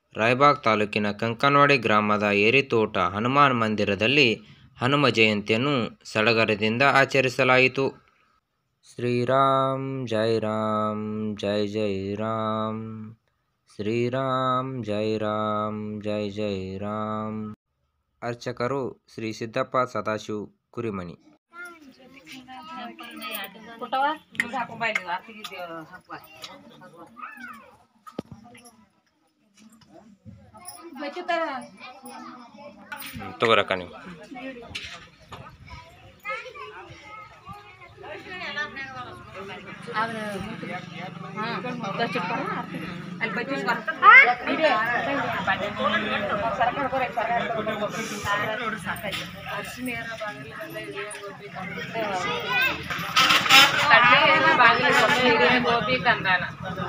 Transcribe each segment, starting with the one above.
ರಾಯಬಾಗ್ ತಾಲೂಕಿನ ಕಂಕನವಾಡಿ ಗ್ರಾಮದ ಏರಿತೋಟ ಹನುಮಾನ್ ಮಂದಿರದಲ್ಲಿ ಹನುಮ ಜಯಂತಿಯನ್ನು ಸಡಗರದಿಂದ ಆಚರಿಸಲಾಯಿತು. ಶ್ರೀರಾಮ್ ಜೈ ರಾಮ್ ಜೈ ಜೈ ರಾಮ್, ಶ್ರೀರಾಮ್ ಜೈ ರಾಮ್ ಜೈ ಜೈ ರಾಮ್. ಅರ್ಚಕರು ಶ್ರೀ ಸಿದ್ದಪ್ಪ ಸದಾಶಿವ್ ಕುರಿಮನಿ. ತಗೋರಕ್ಕ ನೀವು. ಗೋಪಿ ಕಂದಾನ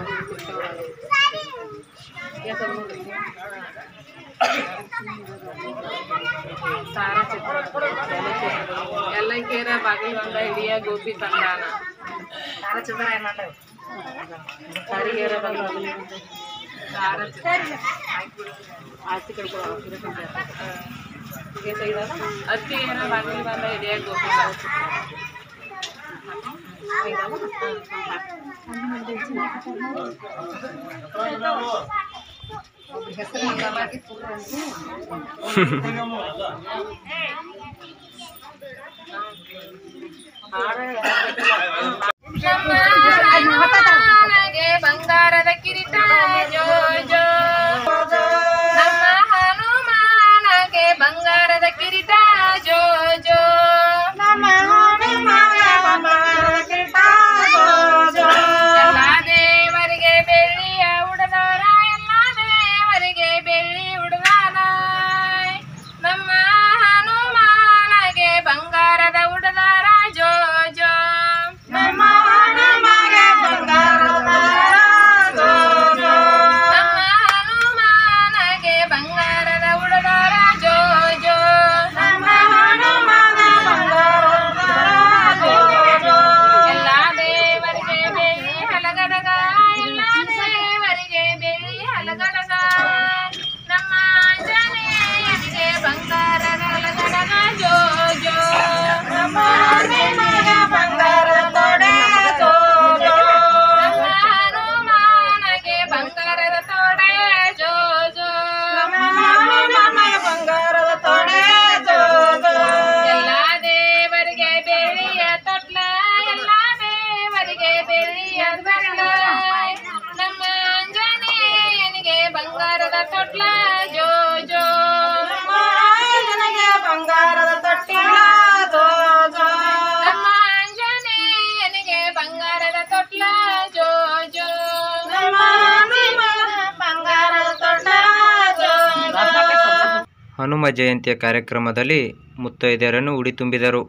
ಎಲ್ಲ ಕೇರ ಬಾಗಿಲು ಬಂದ ಹಿಡಿಯ ಗೋಪಿ ತಂದಾನ ಅತ್ತಿ ಏನ ಬಾಗಿಲು ಬಂದ ಹಿಡಿಯ ಗೋಪಿ ಬಂಗಾರದ ಕಿರೀಟ ಜೋ ಜೋ, ನಮ್ಮ ಹನುಮಾನಗೆ ಬಂಗಾರದ ಕಿರೀಟ ಜೋ ಜೋ, ನಮ್ಮ ಎಲ್ಲ ದೇವರಿಗೆ ಬೆಳ್ಳಿಯ ಉಡದಾರ, ಎಲ್ಲ ದೇವರಿಗೆ ಬೆಳ್ಳಿ ಉಡದಾರ, ನಮ್ಮ ಹನುಮಾನಗೆ ಬಂಗಾರದ ಉಡದಾರ ಜೋ ಜೋ, ನಮ್ಮ ಹನುಮಾನಗೆ ಬಂಗಾರದ ಜೋ ಜೋ, ನಮ್ಮ ಹನುಮಾನಗೆ ಬಂಗಾರದ ಉಡದಾರ ಜೋ ಜೋ, ನಮ್ಮ ಹನುಮಾನ ಬಂಗಾರದ ಜೋ ಜೋ, ಎಲ್ಲ ದೇವರಿಗೆ ಬೆಳ್ಳಿ ಹಲಗಡಗ, ಎಲ್ಲ ದೇವರಿಗೆ ಬೆಳ್ಳಿ ಹಲಗಡಗ, ನಮ್ಮ ಆಂಜನೇಯನಿಗೆ ಬಂಗಾರದ ಹಲಗಡಗ ಜೋ ಜೋ, ನಮ್ಮ ಆಂಜನೇಯ ಬಂಗಾರದ ತೊಡೆ ಜೋ ಜೋ, ನಮ್ಮ ಹನುಮಾನಗೆ ಬಂಗಾರದ ತೊಡೆ ಜೋ ಜೋ, ನಮ್ಮ ಹನುಮಾನ ಬಂಗಾರದ ತೊಡೆ ಜೋ ಜೋ, ಎಲ್ಲ ದೇವರಿಗೆ ಬೆಳ್ಳಿಯ ತೊಟ್ಲ, ಎಲ್ಲ ದೇವರಿಗೆ ಬೆಳ್ಳಿಯ ತೊಟ್ಲ, ನಮ್ಮ ಆಂಜನೇಯನಿಗೆ ಬಂಗಾರದ ತೊಟ್ಲ ಜೋ ಜೋ, ನಮ್ಮ ಆಂಜನೇಯ ಬಂಗಾರದ ತೊಟ್ಟಿಲ ಜೋ ಜೋ, ನಮ್ಮ ಆಂಜನೇಯನಿಗೆ ಬಂಗಾರದ ತೊಟ್ಲ ಜೋ ಜೋ, ನಮ್ಮ ಬಂಗಾರದ ತೊಟ್ಲ ಜೋ ಜೋ. ಹನುಮ ಜಯಂತಿಯ ಕಾರ್ಯಕ್ರಮದಲ್ಲಿ ಮುತ್ತೈದೆಯರನ್ನು ಉಡಿ ತುಂಬಿದರು.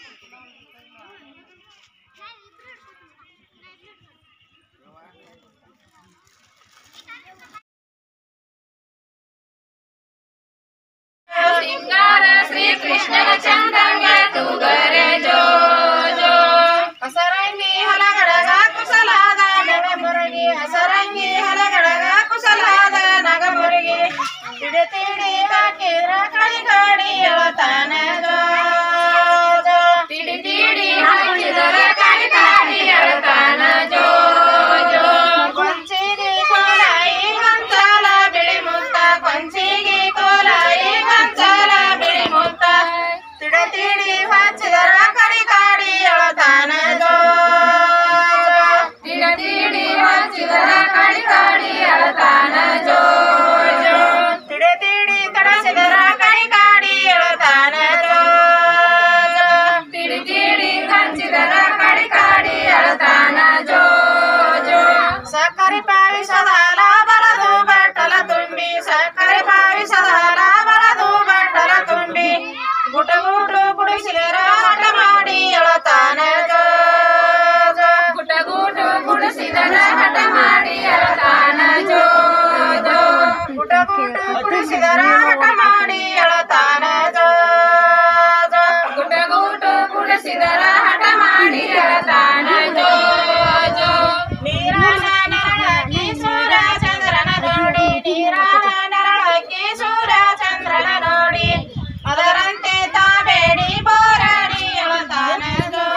ಸಿಂಗಾರ ಶ್ರೀ ಕೃಷ್ಣನ ಚಂದಂಗೆ ತೂಗರೆ ಜೋ ಜೋ ಹಸರಂಗಿ ಹಲಗಡಗ ಕುಸಲಾದ ನಗಮುರುಗಿ ಹಸರಂಗಿ ಹಲಗಡಗ ಕುಸಲಾದ ನಗಮುರುಗಿ ತಿಡಿ ತಿಡಿ ಹಾಕಿದ್ರ ಕಡಿ ಕಾಡಿ ಎಳತಾನ ಜೋ ಜೋ ತಿಡಿ ತಿಡಿ ಹಾಕಿದ್ರ ಕಡಿ ಕಾಡಿ ಎಳತಾನ ಜೋ ಜೋ ಕೊಂಚಿಗೆ ಕೋಲಾಯಿ ಗೊಂಚಾಲ ಬಿಳಿ ಮುತ್ತ ಕೊಂಚಿಗೆ ಕೋಲಾಯಿ ಗೊಂಚಾಲ ಬಿಳಿ ಮುತ್ತ ತಿಡ ತಿಡಿ ಹಚ್ಚಿದರ ಕಡಿ ಕಾಡಿ ಎಳತಾನ ಜೋ ತಿಡ ತಿಡಿ ಹಚ್ಚಿದರ ಕಡಿ ಕಾಡಿ ಎಳತಾನ ಜೋ ಜೋ ತಿಡ ತಿಡಿ ತಡಸಿದರ ಕಡಿ ಕಾಡಿ ಎಳತಾನ ಜೋ ಜೋ ತಿಡಿ ತಿಡಿ ಹಚ್ಚಿದರ ಕಡಿ ಕಾಡಿ ಎಳತಾನ ಜೋ ಜೋ ಸಕ್ಕರೆ ಪಾವಿಸದಾಲ ಬಲದು ಬಟ್ಟಲ ತುಂಬಿ ಸಕ್ಕರೆ ಪಾವಿಸದಾಲ ಬಲದು ಬಟ್ಟಲ ತುಂಬಿ ಗುಟ ಗುಟು ಕುಡಿಸಿದರ ಹಠ ಮಾಡಿ ಎಳತಾನ ಜೋ ಜೋ ಗುಟ ಗುಟು ಕುಡಿಸಿದರ ಹಠ ಮಾಡಿ ಎಳತಾನ ಜೋ ಜೋ ಗುಟ ಗುಟು ಕುಡಿಸಿದರ ಹಠ ಮಾಡಿ ಎಳತಾನ ಜೋ ಜೋ ಗುಟ ಗುಟು ಕುಡಿಸಿದರ ಹಠ ಮಾಡಿ ಎಳತಾನ ಜೋ ಜೋ ನೀರಾನ ನೆರಳಾಗಿ ಸೂರ್ಯ ಚಂದ್ರನ ನೋಡಿ ನೀರಾನ ನೆರಳಾಗಿ ಸೂರ್ಯ ಚಂದ್ರನ ನೋಡಿ ಅದರಂತೆ ತಾಬೇಡಿ ಬೋರಾಡಿ ಎಳತಾನ ಜೋ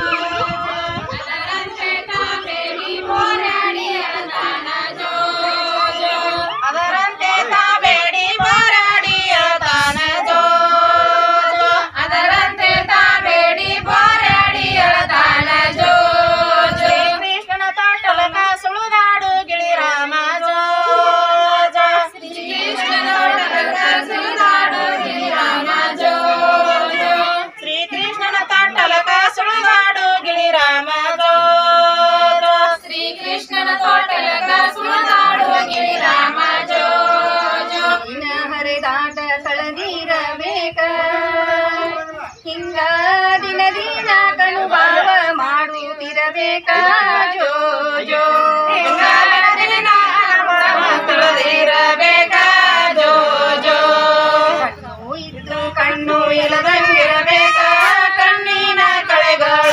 ಅದರಂತೆ ತಾಬೇಡಿ ಬೋರಾಡಿ ಎಳತಾನ ಜೋ ಜೋ ಅದರಂತೆ ತಾಬೇಡಿ ಬೋರಾಡಿ ಎಳತಾನ ಜೋ ಜೋ ಅದರಂತೆ ತಾಬೇಡಿ ಬೋರಾಡಿ ಎಳತಾನ ಜೋ ಜೋ ಕೃಷ್ಣನ ತೊಟ್ಟಲಕ ಸುಳುದಾಡು ಗಿಳಿರಾಮ ಜೋ ಜೋ ಶ್ರೀಕೃಷ್ಣನ ತೊಟ್ಟಲಕ ಸುಳುದಾಡು ಗಿಳಿರಾಮ ಜೋ ಜೋ ಶ್ರೀಕೃಷ್ಣನ ತೊಟ್ಟಲಕ ಸುಳುದಾಡು ಗಿಳಿರಾಮ ಜೋ ಜೋ ಶ್ರೀಕೃಷ್ಣನ ತೊಟ್ಟಲಕ ಸುಳುದಾಡು ಗಿಳಿರಾಮ ಜೋ ಜೋ ಹರಿದಾಟ ಕಳದಿರಬೇಕ ಹಿಂಗ ದಿನ ದಿನ ಕಣುಭಾವ ಮಾಡುತ್ತಿರಬೇಕ ಜೋ ಜೋ ಹಿಂಗ ದಿನ ತಿಳಿದಿರಬೇಕ ಜೋ ಜೋ ಕಣ್ಣು ಇದ್ದು ಕಣ್ಣು ಇಲ್ಲದಂಗಿರಬೇಕ ಕಣ್ಣಿನ ಕಳೆಗಳ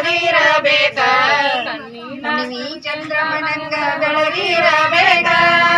ತಿಳಿದಿರಬೇಕ ಕಣ್ಣಿನ ಚಂದ್ರಮನಂಗ ಬೆಳಗಿರಬೇಕ